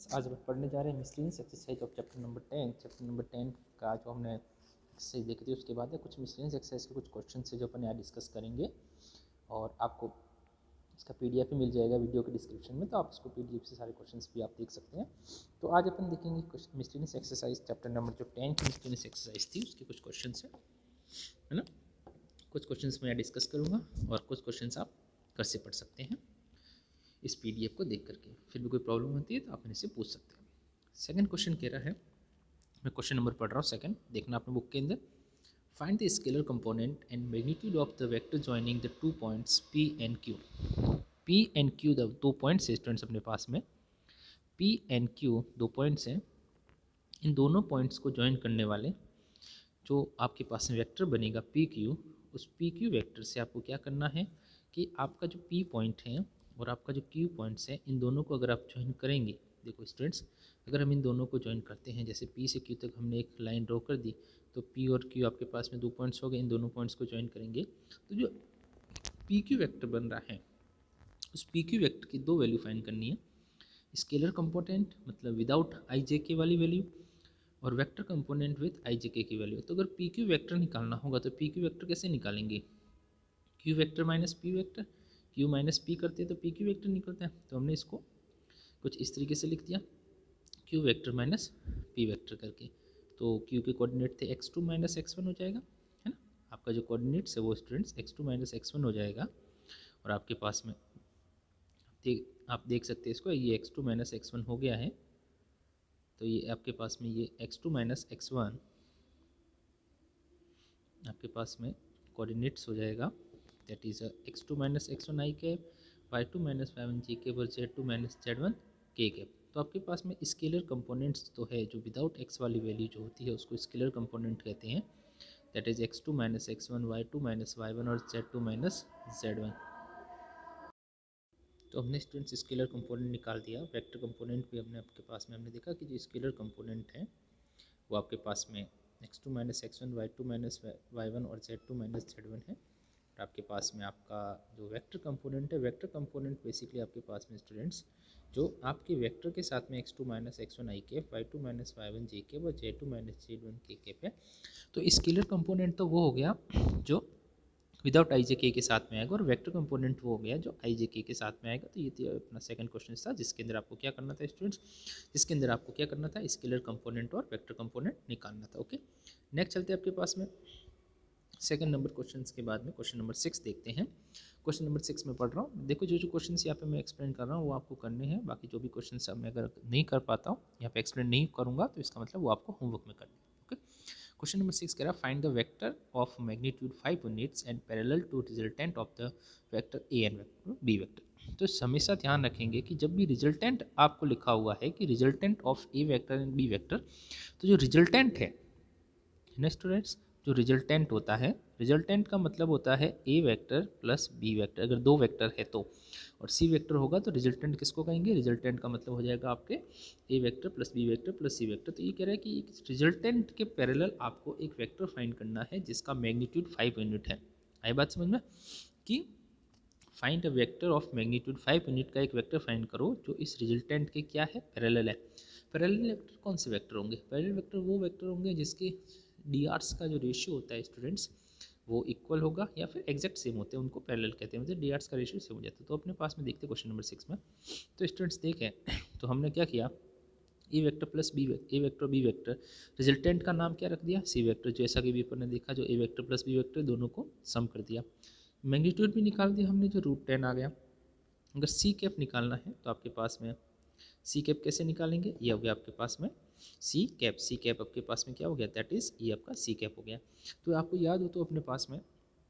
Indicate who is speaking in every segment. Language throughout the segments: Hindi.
Speaker 1: आज हम पढ़ने जा रहे हैं miscellaneous exercise of chapter number 10। Chapter number 10 का जो हमने एक्सरसाइज देखी थी उसके बाद है कुछ मिसलेनियस एक्सरसाइज के कुछ क्वेश्चन है जो अपन यहाँ डिस्कस करेंगे और आपको इसका पीडीएफ भी मिल जाएगा वीडियो के डिस्क्रिप्शन में, तो आप उसको पीडीएफ से सारे क्वेश्चंस भी आप देख सकते हैं। तो आज अपन देखेंगे कुछ मिसलेनियस एक्सरसाइज चैप्टर नंबर जो 10 की मिसलेनियस एक्सरसाइज थी उसके कुछ क्वेश्चन है ना। कुछ क्वेश्चन मैं यहाँ डिस्कस करूँगा और कुछ क्वेश्चन आप घर से पढ़ सकते हैं इस पीडीएफ को देख करके। फिर भी कोई प्रॉब्लम होती है तो आप इनसे पूछ सकते हैं। सेकंड क्वेश्चन कह रहा है, मैं क्वेश्चन नंबर पढ़ रहा हूँ सेकंड, देखना आपने बुक के अंदर। Find the scalar component and magnitude of the vector joining the 2 points P and Q। P and Q 2 points है स्टूडेंट्स अपने पास में। P एंड Q 2 पॉइंट्स हैं। इन दोनों पॉइंट्स को ज्वाइन करने वाले जो आपके पास में वेक्टर बनेगा PQ, उस PQ वेक्टर से आपको क्या करना है कि आपका जो P पॉइंट है और आपका जो Q पॉइंट्स है, इन दोनों को अगर आप ज्वाइन करेंगे, देखो स्टूडेंट्स, अगर हम इन दोनों को ज्वाइन करते हैं, जैसे P से Q तक हमने एक लाइन ड्रॉ कर दी, तो P और Q आपके पास में 2 पॉइंट्स हो गए। इन दोनों पॉइंट्स को ज्वाइन करेंगे तो जो PQ वेक्टर बन रहा है, उस PQ वेक्टर की 2 वैल्यू फाइंड करनी है। स्केलर कंपोनेंट मतलब विदाउट IJK वाली वैल्यू, और वेक्टर कंपोनेंट विथ IJK की वैल्यू। तो अगर PQ वेक्टर निकालना होगा तो PQ वेक्टर कैसे निकालेंगे? Q vector minus P vector, Q minus P करते हैं तो PQ वेक्टर निकलता है। तो हमने इसको कुछ इस तरीके से लिख दिया, Q vector minus P vector करके। तो Q के कोऑर्डिनेट थे x2 माइनस x1 हो जाएगा, है ना। आपका जो कोऑर्डिनेट्स है वो स्टूडेंट्स x2 माइनस x1 हो जाएगा। और आपके पास में आप देख सकते हैं इसको, ये x2 माइनस x1 हो गया है। तो ये आपके पास में ये x2 माइनस x1 आपके पास में कोऑर्डिनेट्स हो जाएगा, that is x2 minus x1 i cap, y2 minus y1 j cap और z2 minus z1 k cap. तो आपके पास में स्केलर कंपोनेंट्स तो है जो विदाउट x वाली वैल्यू जो होती है उसको स्केलर कंपोनेंट कहते हैं, that is x2 minus x1, y2 minus y1 और z2 माइनस z1। तो हमने स्टूडेंट्स स्केलर कंपोनेंट निकाल दिया। वेक्टर कंपोनेंट भी हमने आपके पास में हमने देखा कि जो स्केलर कंपोनेंट है वो आपके पास में x2 minus x1, y2 minus y1 और z2 माइनस z1 है। और आपके पास में आपका जो वेक्टर कंपोनेंट है, वेक्टर कंपोनेंट बेसिकली आपके पास में स्टूडेंट्स जो आपके वेक्टर के साथ में x2 minus x1 i cap, y2 minus y1 j cap और z2 minus z1 k cap है। तो स्केलर कंपोनेंट तो वो हो गया जो विदाउट IJK के साथ में आएगा, और वेक्टर कंपोनेंट वो हो गया जो IJK के साथ में आएगा। तो ये अपना सेकंड क्वेश्चन था जिसके अंदर आपको क्या करना था स्टूडेंट्स, जिसके अंदर आपको क्या करना था, स्केलर कंपोनेंट और वेक्टर कंपोनेंट निकालना था। ओके, नेक्स्ट चलते हैं आपके पास में सेकंड नंबर क्वेश्चन के बाद में क्वेश्चन नंबर 6 देखते हैं। क्वेश्चन नंबर 6 में पढ़ रहा हूँ, देखो जो क्वेश्चन यहाँ पे मैं एक्सप्लेन कर रहा हूँ वो आपको करने हैं। बाकी जो भी क्वेश्चन मैं अगर नहीं कर पाता हूँ यहाँ पे एक्सप्लेन नहीं करूँगा तो इसका मतलब वो आपको होमवर्क में करना है। ओके, क्वेश्चन नंबर 6 कह रहा है find the vector of magnitude 5 units and parallel to resultant of the vector A and vector B vector. तो हमेशा ध्यान रखेंगे कि जब भी रिजल्टेंट आपको लिखा हुआ है कि resultant of A vector and B vector, तो जो रिजल्टेंट है ना स्टूडेंट्स, जो रिजल्टेंट होता है, रिजल्टेंट का मतलब होता है A vector plus B vector, अगर 2 वेक्टर है तो, और सी वेक्टर होगा तो रिजल्टेंट किसको कहेंगे, रिजल्टेंट का मतलब हो जाएगा आपके A vector plus B vector plus C vector. तो ये कह रहा है कि रिजल्टेंट के पैरेलल आपको एक वेक्टर फाइंड करना है जिसका मैग्नीट्यूड 5 यूनिट है। आई बात समझ में कि find a vector of magnitude 5 unit का एक वेक्टर फाइंड करो जो इस रिजल्टेंट के क्या है, पैरेलल है। पैरेलल वेक्टर कौन से वेक्टर होंगे, पैरेलल वेक्टर वो वेक्टर होंगे जिसके डी आर्स का जो रेशियो होता है स्टूडेंट्स वो इक्वल होगा या फिर एग्जैक्ट सेम होते हैं, उनको पैरेलल कहते हैं, मतलब डी आर्स का रेशियो सेम हो जाता है। तो अपने पास में देखते हैं क्वेश्चन नंबर 6 में। तो स्टूडेंट्स देखें तो हमने क्या किया, A vector plus B A vector B vector, resultant का नाम क्या रख दिया, सी वेक्टर, जैसा कि पेपर ने देखा जो A vector plus B vector दोनों को सम कर दिया। मैग्नीट्यूड भी निकाल दिया हमने जो √10 आ गया। अगर सी कैप निकालना है तो आपके पास में सी कैप कैसे निकालेंगे, ये हो गया आपके पास में सी कैप, सी कैप आपके पास में क्या हो गया, दैट इज ये आपका सी कैप हो गया। तो आपको याद हो तो अपने पास में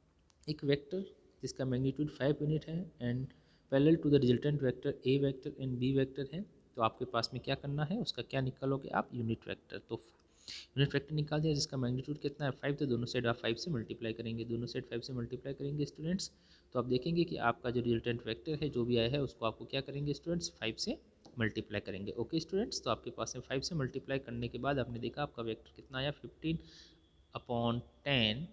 Speaker 1: एक वेक्टर जिसका मैग्नीट्यूड 5 यूनिट है and parallel to the resultant vector A vector and B vector है, तो आपके पास में क्या करना है, उसका क्या निकालोगे आप, यूनिट वेक्टर। तो यूनिट वेक्टर निकाल दिया जिसका मैग्नीट्यूड कितना है 5, तो दोनों साइड आप 5 से मल्टीप्लाई करेंगे, दोनों साइड 5 से मल्टीप्लाई करेंगे स्टूडेंट्स। तो आप देखेंगे कि आपका जो रिजल्टेंट वेक्टर है जो भी आया है उसको आपको क्या करेंगे स्टूडेंट्स, 5 से मल्टीप्लाई करेंगे। ओके स्टूडेंट्स, तो आपके पास में 5 से मल्टीप्लाई करने के बाद आपने देखा आपका वेक्टर कितना आया, 15/10,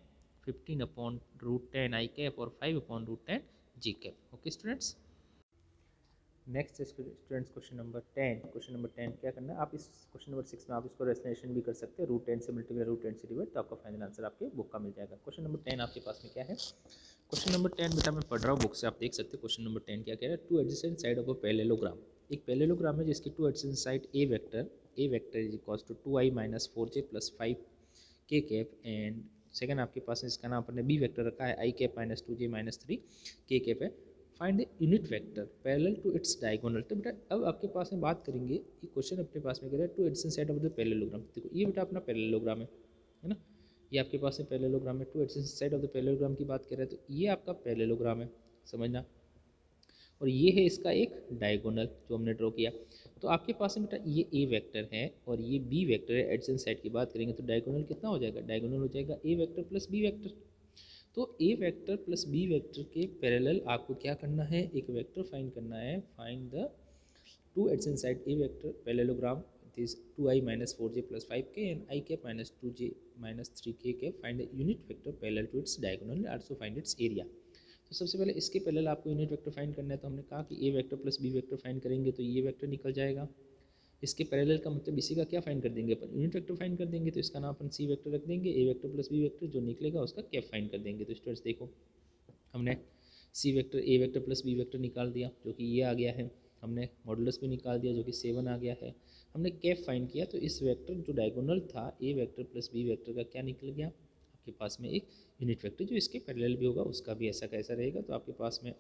Speaker 1: 15/√10 आई कैप और 5/√10 G cap. Okay students, next students question number 10। Question number 10 क्या करना है, आप इस क्वेश्चन नंबर 6 में आप इसको रेसनेशन भी कर सकते हैं, रूट 10 से मल्टीप्लाई रूट 10 से डिवाइड, तो आपका फाइनल आंसर आपके बुक का मिल जाएगा। क्वेश्चन नंबर 10 आपके पास में क्या है, क्वेश्चन नंबर 10 बेटा मैं पढ़ रहा हूँ बुक से, आप देख सकते हैं क्वेश्चन नंबर 10 क्या कह रहा है। Two adjacent side of a parallelogram, एक पैरेललोग्राम है जिसकी two adjacent side A vector is equals to 2i minus 4j plus 5k cap, and second आपके पास इसका नाम अपन ने बी वेक्टर रखा है I cap minus 2j minus 3k cap है। Find the unit vector parallel to its diagonal. तो बेटा अब आपके पास में बात करेंगे, ये क्वेश्चन अपने पास में कह रहा है two adjacent side of the parallelogram. देखो ये बेटा अपना पैरेललोग्राम है ना, ये आपके पास में पैरेललोग्राम है, two adjacent side of the parallelogram की बात कर रहे हैं, तो ये आपका पैरेललोग्राम है, समझना। और ये है इसका एक डायगोनल जो हमने ड्रॉ किया। तो आपके पास में बेटा ये ए वेक्टर है और ये बी वेक्टर है, एडजेसेंट साइड की बात करेंगे तो डायगोनल कितना हो जाएगा, डायगोनल हो जाएगा A vector plus B vector. तो A vector plus B vector के पैरेलल आपको क्या करना है, एक वेक्टर फाइंड करना है। Find the two adjacent side A vector parallelogram this 2i minus 4j plus 5k and I cap minus 2j minus 3k cap. Find the unit vector parallel to its diagonal and also find its area. तो सबसे पहले इसके पैरेलल आपको यूनिट वेक्टर फाइंड करना है, तो हमने कहा कि A vector plus B vector find करेंगे तो ये वेक्टर निकल जाएगा। इसके पैरेलल का मतलब इसी का क्या फाइंड कर देंगे अपन, यूनिट वेक्टर फाइंड कर देंगे, तो इसका नाम अपन सी वेक्टर रख देंगे, A vector plus B vector जो निकलेगा उसका कैप फाइंड कर देंगे। तो स्टूडेंट्स देखो हमने सी वेक्टर ए वेक्टर प्लस बी वेक्टर निकाल दिया जो कि ये आ गया है, हमने मॉडुलस भी निकाल दिया जो कि 7 आ गया है, हमने कैप फाइंड किया। तो इस वेक्टर जो डायगोनल था A vector plus B vector का क्या निकल गया, आपके पास में एक यूनिट वेक्टर जो इसके पैरेलल भी होगा उसका भी ऐसा कैसा रहेगा। तो आपके पास में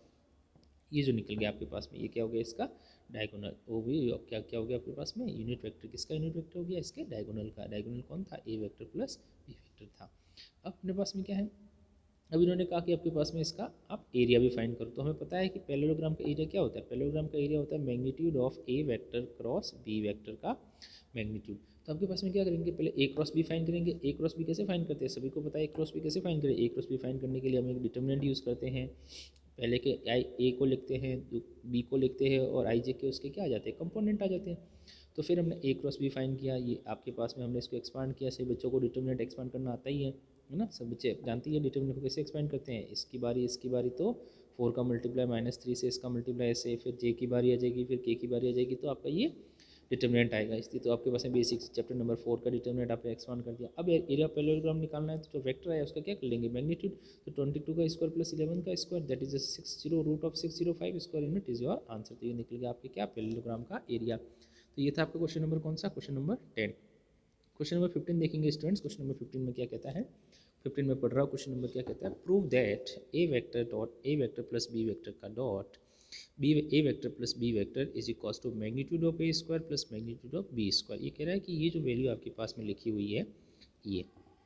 Speaker 1: ये जो निकल गया आपके पास में ये क्या हो गया, इसका डायगोनल, वो भी क्या क्या हो गया आपके पास में यूनिट वेक्टर, किसका यूनिट वेक्टर हो गया, इसके डायगोनल का। डायगोनल कौन था, A vector plus B vector था। अब अपने पास में क्या है, अब इन्होंने कहा कि आपके पास में इसका आप एरिया भी फाइंड करो। तो हमें पता है कि पैरेललोग्राम का एरिया क्या होता है, पैरेललोग्राम का एरिया होता है magnitude of A vector cross B vector का मैग्नीट्यूड। तो आपके पास में क्या करेंगे, पहले ए क्रॉस बी फाइंड करेंगे। ए क्रॉस बी कैसे फाइंड करते हैं, सभी को पता है ए क्रॉस बी कैसे फाइंड करें। ए क्रॉस बी फाइंड करने के लिए हम एक डिटर्मिनेंट यूज़ करते हैं, पहले के आई ए को लिखते हैं, बी को लिखते हैं और आई जे के उसके क्या आ जाते हैं, कंपोनेंट आ जाते हैं। तो फिर हमने ए क्रॉस बी फाइंड किया, ये आपके पास में हमने इसको एक्सपांड किया। सभी बच्चों को डिटर्मिनेंट एक्सपांड करना आता ही है ना, सब बच्चे जानते हैं डिटर्मिनेंट को कैसे एक्सपेंड करते हैं। इसकी बारी तो 4 का मल्टीप्लाई -3 से इसका मल्टीप्लाई ऐसे, फिर जे की बारी आ जाएगी, फिर के की बारी आ जाएगी, तो आपका ये डिटर्मिनेंट आएगा। इसलिए तो आपके पास में बेसिक चैप्टर नंबर 4 का डिटर्मिनेंट आपने एक्सपांड कर दिया। अब एरिया पैरेललोग्राम निकालना है, तो जो वेक्टर है उसका क्या कर लेंगे, मैग्नीट्यूड। तो 22 का स्क्वायर प्लस 11 का square that is 60 root of 605 square unit is your answer. तो ये निकल गया आपके क्या, पैरेललोग्राम का एरिया। तो ये था आपका क्वेश्चन नंबर कौन सा, क्वेश्चन नंबर 10। क्वेश्चन नंबर 15 देखेंगे स्टूडेंट्स। क्वेश्चन नंबर 15 में क्या कहता है, 15 में पढ़ रहा हूँ। क्वेश्चन नंबर क्या कहता है, prove that A vector dot A vector plus B vector का dot B A vector plus B vector is equal to magnitude of A square plus magnitude of B square. ये कह रहा है कि ये जो वैल्यू आपके पास में लिखी हुई है, ये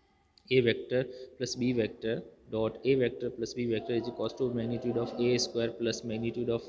Speaker 1: A vector plus B vector dot A vector plus B vector is equal to magnitude of A square plus magnitude of,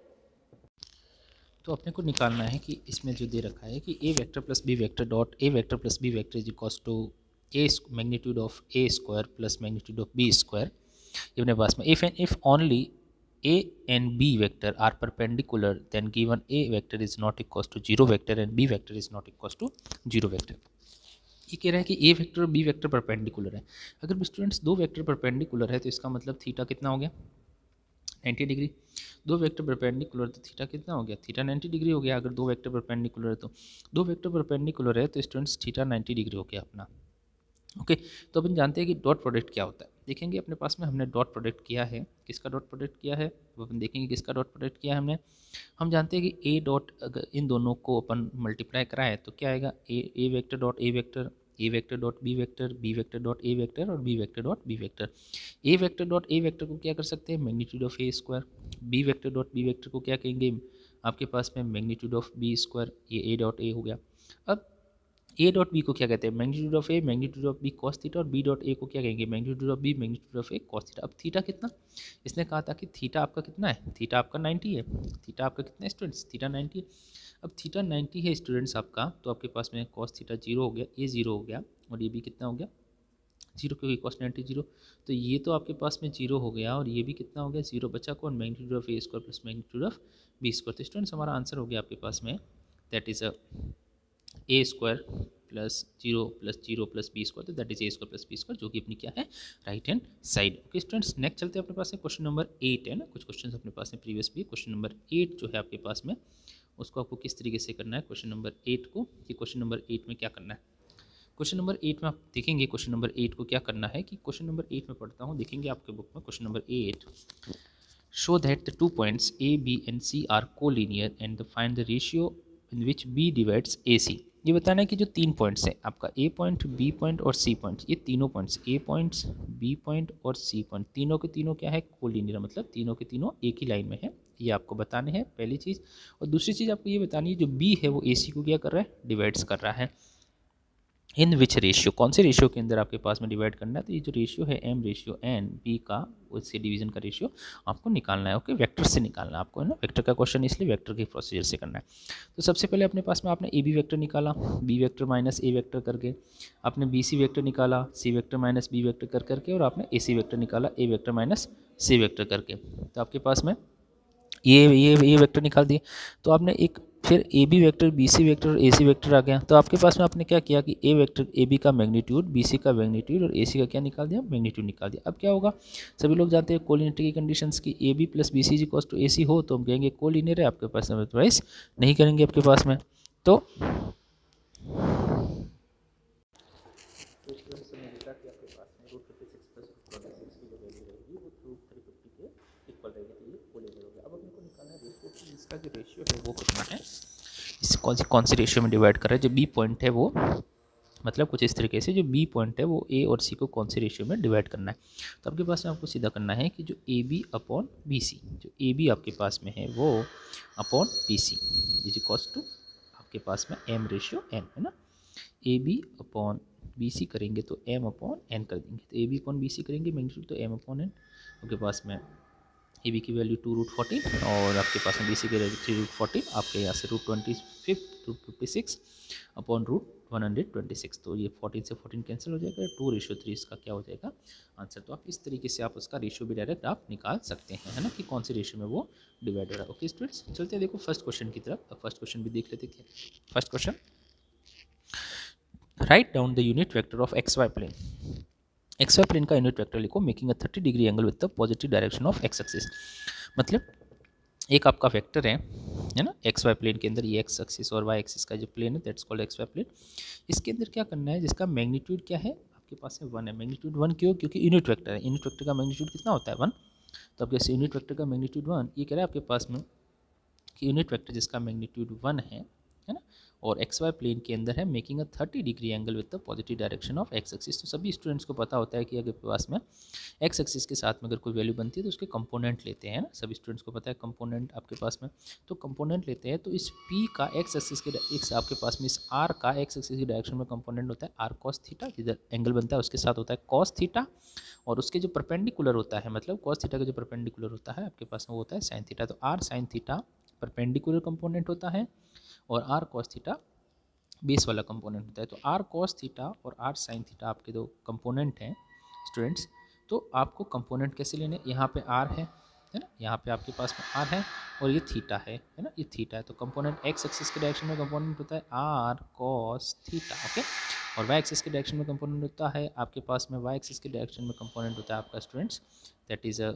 Speaker 1: तो अपने को निकालना है कि इसमें जो दे रखा है कि A vector plus B vector dot A vector plus B vector is equal to A magnitude of A square plus magnitude of B square. ये अपने पास में if only a and b vector are perpendicular then given a vector is not equals to 0 vector and b vector is not equals to 0 vector। ये कह रहा है कि a वेक्टर और b वेक्टर परपेंडिकुलर है। अगर स्टूडेंट्स दो वेक्टर परपेंडिकुलर है तो इसका मतलब थीटा कितना हो गया, 90 डिग्री। दो वेक्टर परपेंडिकुलर तो थीटा कितना हो गया, थीटा 90 डिग्री हो गया। अगर दो वेक्टर परपेंडिकुलर है तो दो वेक्टर परपेंडिकुलर है तो स्टूडेंट्स थीटा 90 डिग्री हो गया अपना। ओके तो अपन जानते हैं कि डॉट प्रोडक्ट क्या होता है। देखेंगे अपने पास में हमने डॉट प्रोडक्ट किया है, किसका डॉट प्रोडक्ट किया है वो अपन देखेंगे, किसका डॉट प्रोडक्ट किया है हमने। हम जानते हैं कि ए डॉट अगर इन दोनों को अपन मल्टीप्लाई कराए तो क्या आएगा, A vector dot A vector dot B vector dot A vector और B vector dot B vector. A vector dot A vector को क्या कर सकते हैं, magnitude of A square. B vector dot B vector को क्या कहेंगे आपके पास में, मैग्नीट्यूड ऑफ बी स्क्वायर। ये ए डॉट ए हो गया। अब ए डॉट बी को क्या कहते हैं, magnitude of A magnitude of B cos theta, और बी डॉट ए को क्या कहेंगे, magnitude of B magnitude of A cos theta. अब थीटा कितना, इसने कहा था कि थीटा आपका कितना है, थीटा आपका 90 है। थीटा आपका कितना है स्टूडेंट्स, थीटा 90 है। अब थीटा 90 है स्टूडेंट्स आपका, तो आपके पास में कॉस थीटा 0 हो गया, ये 0 हो गया और ये भी कितना हो गया 0, क्योंकि कॉस 90 0। तो ये तो आपके पास में 0 हो गया और ये भी कितना हो गया 0 बचा कौन, magnitude of A square plus magnitude of B square. तो स्टूडेंट्स हमारा आंसर हो गया आपके पास में that is A square plus zero plus B square, तो that is A square plus B square, जो कि अपनी क्या है right hand side. Okay students, next चलते हैं अपने पास है क्वेश्चन नंबर 8 है ना, कुछ क्वेश्चन अपने पास में प्रीवियस भी। क्वेश्चन नंबर 8 जो है आपके पास में, उसको आपको किस तरीके से करना है क्वेश्चन नंबर 8 को, कि क्वेश्चन नंबर 8 में क्या करना है। क्वेश्चन नंबर 8 में आप देखेंगे क्वेश्चन नंबर 8 को क्या करना है, कि क्वेश्चन नंबर 8 में पढ़ता हूँ, देखेंगे आपके बुक में question number 8, show that the 2 points A B and C are collinear and find the ratio in which B divides A C. ये बताना है कि जो 3 पॉइंट्स हैं आपका, ए पॉइंट, बी पॉइंट और सी पॉइंट, ये तीनों points, A points, B point और सी पॉइंट, तीनों के तीनों क्या है कोलिनियर, मतलब तीनों के तीनों एक ही लाइन में है, ये आपको बताने हैं पहली चीज़। और दूसरी चीज़ आपको ये बतानी है, जो बी है वो ए सी को क्या कर रहा है, डिवाइड्स कर रहा है। इन विच रेशियो, कौन से रेशियो के अंदर आपके पास में डिवाइड करना है, तो ये जो रेशियो है एम रेशियो एन बी का, उससे डिवीजन का रेशियो आपको निकालना है। ओके, वेक्टर से निकालना है आपको, है ना, वेक्टर का क्वेश्चन इसलिए वेक्टर के प्रोसीजर से करना है। तो सबसे पहले अपने पास में आपने ए बी वेक्टर निकाला, B vector minus A vector करके, आपने बी सी वेक्टर निकाला, C vector minus B vector कर करके, और आपने ए सी वेक्टर निकाला, A vector minus C vector करके। तो आपके पास में ये वेक्टर निकाल दिए। तो आपने एक फिर A B vector, B C vector और ए सी वेक्टर आ गया। तो आपके पास में आपने क्या किया कि ए वेक्टर, ए बी का मैग्नीट्यूड, बी सी का मैग्नीट्यूड और ए सी का क्या निकाल दिया, मैग्नीट्यूड निकाल दिया। अब क्या होगा, सभी लोग जानते हैं कोलिनियरिटी की कंडीशंस की, A B plus B C equals to A C हो तो हम कहेंगे कोलिनियर है, आपके पास में अदरवाइज नहीं करेंगे आपके पास में। तो इसका जो रेशियो है वो कितना है, इस कौन सी रेशियो में डिवाइड कर रहा है, जो बी पॉइंट है वो, मतलब कुछ इस तरीके से जो बी पॉइंट है वो ए और सी को कौन सी रेशियो में डिवाइड करना है। तो आपके पास में आपको सीधा करना है कि जो A B upon B C, जो ए बी आपके पास में है वो upon B C is equals to आपके पास में एम रेशियो एन, है ना। A B upon B C करेंगे तो एम अपॉन एन कर देंगे, तो A B upon B C करेंगे मैग्नीट्यूड, तो एम अपॉन एन। आपके पास में ए बी की वैल्यू 2√14 और आपके पास में बी सी की वैल्यू 3√14, आपके यहाँ से √25 √56 अपॉन √126, तो ये 14 से 14 कैंसिल हो जाएगा, 2:3 इसका क्या हो जाएगा आंसर। तो आप इस तरीके से आप उसका रेशियो भी डायरेक्ट आप निकाल सकते हैं, है ना, कि कौन से रेशियो में वो डिवाइड हो रहा है। ओके स्टूडेंट्स, चलते हैं देखो फर्स्ट क्वेश्चन की तरफ। अब फर्स्ट क्वेश्चन भी देख लेते हैं। First question, write down the unit vector of x y plane. X y plane का यूनिट वेक्टर लिखो, making a 30 degree angle with the positive direction of x axis. मतलब एक आपका वेक्टर है ना, एक्स वाई प्लेन के अंदर, ये एक्स एक्सिस और वाई एक्सिस का जो प्लेन है that's called x y plane. इसके अंदर क्या करना है, जिसका मैग्नीट्यूड क्या है आपके पास में 1 है। मैग्नीट्यूड 1 क्यों, क्योंकि यूनिट वेक्टर है, यूनिट वेक्टर का मैग्नीट्यूड कितना होता है 1। तो आपके यूनिट वेक्टर का मैग्नीट्यूड 1, ये कह रहा है आपके पास में कि यूनिट वेक्टर जिसका मैग्नीट्यूड 1 है ना, और एक्स वाई प्लेन के अंदर है, making a 30 degree angle with the positive direction of x axis. तो सभी स्टूडेंट्स को पता होता है कि अगर पास में एक्स एक्सिस के साथ में अगर कोई वैल्यू बनती है तो उसके कंपोनेंट लेते हैं ना, सभी स्टूडेंट्स को पता है कंपोनेंट आपके पास में, तो कंपोनेंट लेते हैं। तो इस पी का एक्स एक्सिस के एक्स आपके पास में, इस आर का एक्स एक्सिस की डायरेक्शन में कंपोनेंट होता है आर कॉस थीटा, जिधर एंगल बनता है उसके साथ होता है कॉस थीटा, और उसके जो परपेंडिकुलर होता है, मतलब कॉस थीटा का जो परपेंडिकुलर होता है आपके पास में वो होता है साइन थीटा। तो r sine theta perpendicular component होता है और आर कॉस थीटा बेस वाला कंपोनेंट होता है। तो आर कॉस थीटा और आर साइन थीटा आपके दो कंपोनेंट हैं स्टूडेंट्स। तो आपको कंपोनेंट कैसे लेने, यहाँ पे आर है ना, यहाँ पे आपके पास में आर है और ये थीटा है ना, ये थीटा है। तो कंपोनेंट एक्स एक्सिस के डायरेक्शन में कंपोनेंट होता है आर कॉस थीटा, ओके, और वाई एक्सिस के डायरेक्शन में कंपोनेंट होता है आपके पास में, वाई एक्सिस के डायरेक्शन में कंपोनेंट होता है आपका students that is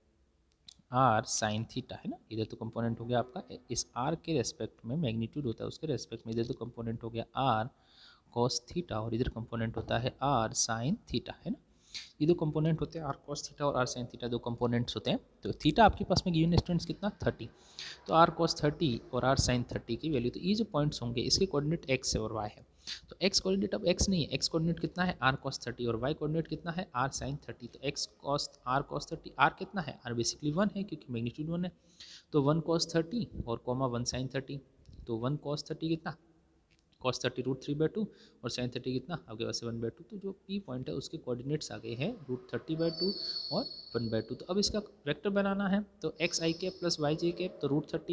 Speaker 1: r sine theta, है ना। इधर तो कंपोनेंट हो गया आपका, इस आर के रेस्पेक्ट में मैग्नीट्यूड होता है उसके रेस्पेक्ट में, इधर तो कंपोनेंट हो गया आर कॉस थीटा और इधर कंपोनेंट होता है आर साइन थीटा, है ना। ये दो कंपोनेंट होते हैं, आर कॉस थीटा और आर साइन थीटा दो कंपोनेंट्स होते हैं। तो थीटा आपके पास में गिवन स्टूडेंट्स कितना 30, तो आर कॉस 30 और आर साइन 30 की वैल्यू, तो ये जो पॉइंट्स होंगे इसके कोऑर्डिनेट एक्स और वाई है। तो एक्स कोऑर्डिनेट अब एक्स नहीं है, एक्स कोऑर्डिनेट कितना है आर कॉस 30 और वाई कोऑर्डिनेट कितना है आर साइन 30। तो x cos r cos 30, r कितना है, आर बेसिकली 1 है क्योंकि मैग्नीट्यूड 1 है, तो 1 कॉस 30 और कॉमा 1 साइन 30। तो 1 कॉस 30 कितना कॉस 30 √3/2 और साइन 30 कितना आपके पास 1/2। तो जो पी पॉइंट है उसके कोऑर्डिनेट्स आ गए हैं √30/2 और 1/2। तो अब इसका वेक्टर बनाना है, तो एक्स आई कैप प्लस वाई जे कैप, तो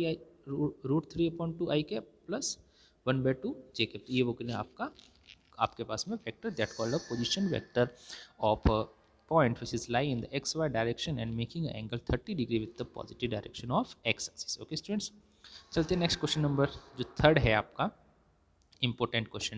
Speaker 1: √3/2 i cap plus 1/2 j cap. ये वो कितना आपका आपके पास में vector that called a position vector of point which is lie in the xy direction and making an angle 30 degree with the positive direction of x axis। Okay students, चलते हैं नेक्स्ट क्वेश्चन नंबर जो थर्ड है आपका, इंपॉर्टेंट क्वेश्चन है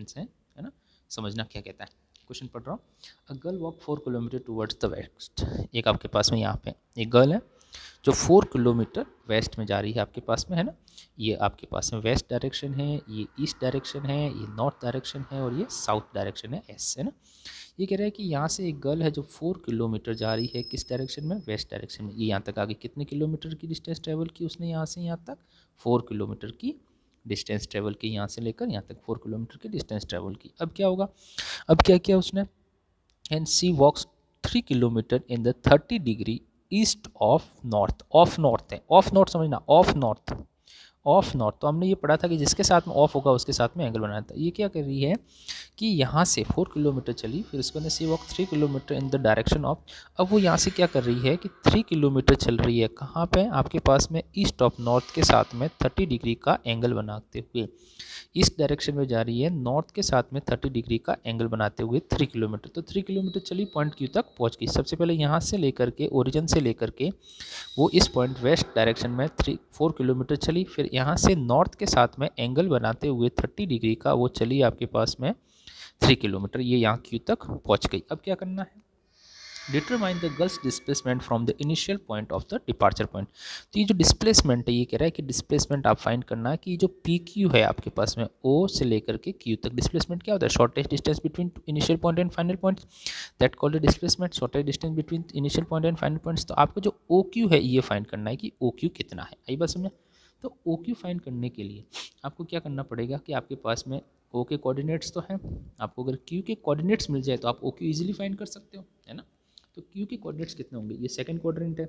Speaker 1: है ना। समझना क्या कहता है, क्वेश्चन पढ़ रहा हूँ। A girl walk 4 kilometre towards the west. एक आपके पास में यहाँ पे एक गर्ल है जो 4 किलोमीटर वेस्ट में जा रही है आपके पास में, है ना। ये आपके पास में वेस्ट डायरेक्शन है, ये ईस्ट डायरेक्शन है, ये नॉर्थ डायरेक्शन है और ये साउथ डायरेक्शन है, एस, है ना। ये कह रहा है कि यहाँ से एक गर्ल है जो 4 किलोमीटर जा रही है किस डायरेक्शन में, वेस्ट डायरेक्शन में। ये यहाँ तक आगे कितने किलोमीटर की डिस्टेंस ट्रेवल की उसने, यहाँ से यहाँ तक 4 किलोमीटर की डिस्टेंस ट्रेवल की, यहाँ से लेकर यहाँ तक 4 किलोमीटर की डिस्टेंस ट्रेवल की। अब क्या होगा, अब क्या किया उसने, and she walks 3 kilometre in the 30 degree east of north. Of north है, ऑफ नॉर्थ समझना, ऑफ नॉर्थ, ऑफ नॉर्थ। तो हमने ये पढ़ा था कि जिसके साथ में ऑफ होगा उसके साथ में एंगल बनाना था। ये क्या कर रही है कि यहाँ से 4 किलोमीटर चली, फिर उसके बाद she walk 3 kilometre in the direction of. अब वो यहाँ से क्या कर रही है कि 3 किलोमीटर चल रही है कहाँ पे, आपके पास में ईस्ट ऑफ नॉर्थ के साथ में 30 डिग्री का एंगल बनाते हुए। ईस्ट डायरेक्शन में जा रही है, नॉर्थ के साथ में 30 डिग्री का एंगल बनाते हुए 3 किलोमीटर। तो 3 किलोमीटर चली, पॉइंट क्यू तक पहुँच गई। सबसे पहले यहाँ से लेकर के, ओरिजिन से लेकर के वो इस पॉइंट वेस्ट डायरेक्शन में 4 किलोमीटर चली, फिर यहाँ से नॉर्थ के साथ में एंगल बनाते हुए 30 डिग्री का वो चली आपके पास में 3 किलोमीटर, ये यहाँ क्यू तक पहुँच गई। अब क्या करना है, determine the girl's displacement from the initial point of the departure point. तो ये जो डिस्प्लेसमेंट है, ये कह रहा है कि डिस्प्लेसमेंट आप फाइंड करना है कि जो पी क्यू है आपके पास में, ओ से लेकर के क्यू तक डिस्प्लेसमेंट क्या होता है, shortest distance between initial point and final point, that called the displacement, shortest distance between initial point and final points. तो आपको जो ओ क्यू है ये फाइंड करना है कि ओ क्यू कितना है। आई बात समझे। तो ओ क्यू फाइंड करने के लिए आपको क्या करना पड़ेगा कि आपके पास में ओ के कोऑर्डिनेट्स तो हैं, आपको अगर क्यू के कोऑर्डिनेट्स मिल जाए तो आप ओ क्यू ईजिली फाइंड कर सकते हो, है ना। तो क्यू के कोऑर्डिनेट्स कितने होंगे, ये सेकंड क्वाड्रेंट है,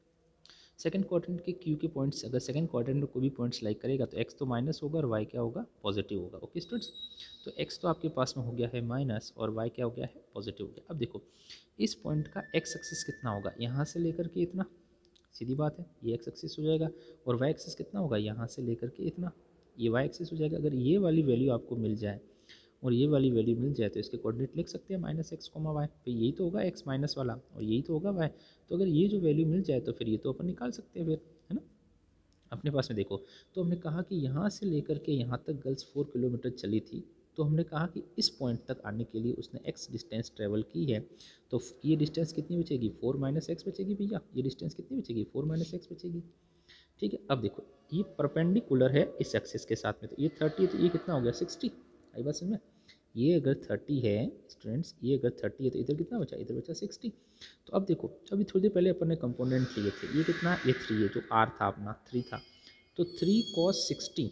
Speaker 1: सेकंड क्वाड्रेंट के क्यू के पॉइंट्स, अगर सेकंड क्वाड्रेंट में कोई भी पॉइंट्स लाइक करेगा तो एक्स तो माइनस होगा और वाई क्या होगा, पॉजिटिव होगा। ओके स्टूडेंट्स, तो एक्स तो आपके पास में हो गया है माइनस और वाई क्या हो गया है, पॉजिटिव हो गया। अब देखो इस पॉइंट का एक्स एक्सिस कितना होगा, यहाँ से लेकर के इतना, सीधी बात है, ये एक्स एक्सिस हो जाएगा, और वाई एक्सिस कितना होगा, यहाँ से लेकर के इतना, ये वाई एक्सिस हो जाएगा। अगर ये वाली वैल्यू आपको मिल जाए और ये वाली वैल्यू मिल जाए तो इसके कोऑर्डिनेट लिख सकते हैं माइनस एक्स कोमा वाई, तो यही तो होगा एक्स माइनस वाला और यही तो होगा वाई। तो अगर ये जो वैल्यू मिल जाए तो फिर ये तो अपन निकाल सकते हैं फिर, है ना। अपने पास में देखो, तो हमने कहा कि यहाँ से लेकर के यहाँ तक गर्ल्स 4 किलोमीटर चली थी, तो हमने कहा कि इस पॉइंट तक आने के लिए उसने x डिस्टेंस ट्रेवल की है, तो ये डिस्टेंस कितनी बचेगी, 4 माइनस एक्स बचेगी भैया। ये डिस्टेंस कितनी बचेगी, 4 माइनस एक्स बचेगी, ठीक है। अब देखो ये परपेंडिकुलर है इस एक्सिस के साथ में, तो ये 30 है तो ये कितना हो गया 60। आई बात समझ में, ये अगर 30 है स्टूडेंट्स, ये अगर 30 है तो इधर कितना बचा, इधर बचा 60। तो अब देखो, अभी थोड़ी देर पहले अपन ने कंपोनेंट लिए थे, ये कितना, ये 3 है, जो आर था अपना 3 था, तो 3 cos 60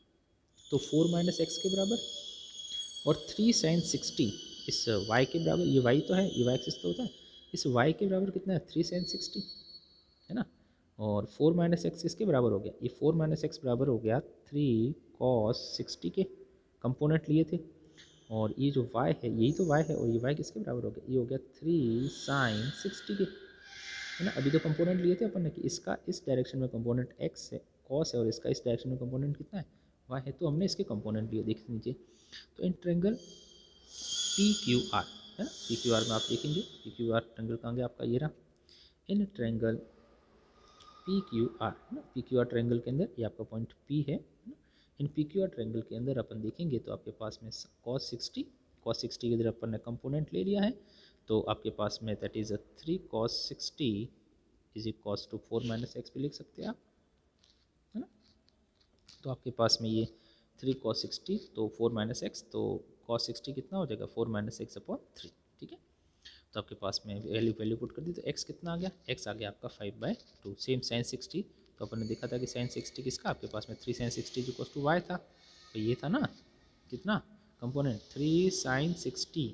Speaker 1: तो 4 माइनस एक्स के बराबर, और 3 sin 60 इस y के बराबर, ये y तो है, ये y एक्सिस तो होता है, इस y के बराबर कितना है 3 sin 60, है ना। और 4 माइनस एक्स किसके बराबर हो गया, ये 4 माइनस एक्स बराबर हो गया 3 cos 60 के, कंपोनेंट लिए थे, और ये जो y है यही तो y है, और ये y किसके बराबर हो गया, ये हो गया 3 sin 60 के, है ना। अभी तो कंपोनेंट लिए थे अपन ने कि इसका इस डायरेक्शन में कंपोनेंट x है, cos है, और इसका इस डायरेक्शन में कंपोनेंट कितना है, y है, तो हमने इसके कंपोनेंट लिए, देख लीजिए। तो in triangle P Q R, है ना, पी क्यू आर में आप देखेंगे पी क्यू आर ट्रेंगल कहाँ गया आपका, ये रहा। In triangle P Q R, है ना, पी क्यू आर ट्रेंगल के अंदर ये आपका पॉइंट पी है ना? In P Q R triangle के अंदर अपन देखेंगे तो आपके पास में cos 60 के अंदर अपन ने कंपोनेंट ले लिया है, तो आपके पास में that is 3 cos 60 is equals to 4 minus x भी लिख सकते हैं आप, है ना। तो आपके पास में ये 3 cos 60 तो 4 माइनस एक्स, तो cos 60 कितना हो जाएगा 4 माइनस एक्स अपॉन 3, ठीक है। तो आपके पास में वैल्यू पुट कर दी, तो x कितना आ गया, x आ गया आपका 5/2। सेम sin 60, तो अपन ने देखा था कि sin 60 किसका, आपके पास में 3 sin 60 इक्वल टू y था, तो ये था ना कितना component 3 sin 60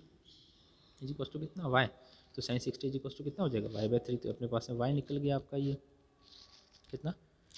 Speaker 1: is equal to कितना y, तो sin 60 इज इक्वल टू कितना हो जाएगा y/3, तो अपने पास में y निकल गया आपका ये कितना